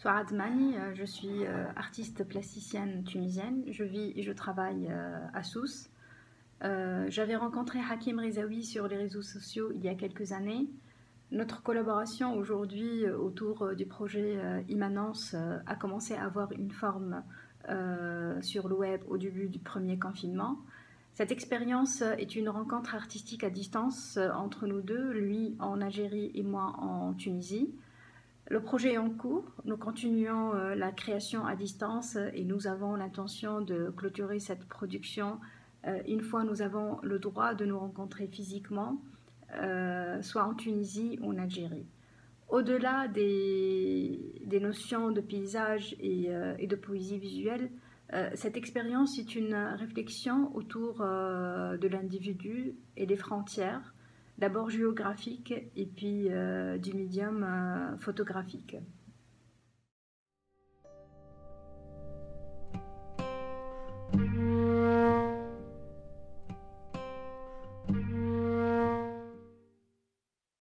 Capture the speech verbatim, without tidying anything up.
Souad Mani, euh, je suis euh, artiste plasticienne tunisienne. Je vis et je travaille euh, à Sousse. Euh, J'avais rencontré Hakim Rezaoui sur les réseaux sociaux il y a quelques années. Notre collaboration aujourd'hui euh, autour euh, du projet euh, Immanence euh, a commencé à avoir une forme euh, sur le web au début du premier confinement. Cette expérience est une rencontre artistique à distance euh, entre nous deux, lui en Algérie et moi en Tunisie. Le projet est en cours, nous continuons euh, la création à distance et nous avons l'intention de clôturer cette production euh, une fois nous avons le droit de nous rencontrer physiquement, euh, soit en Tunisie ou en Algérie. Au-delà des, des notions de paysage et, euh, et de poésie visuelle, euh, cette expérience est une réflexion autour euh, de l'individu et des frontières, d'abord géographiques et puis euh, du médium euh, photographique.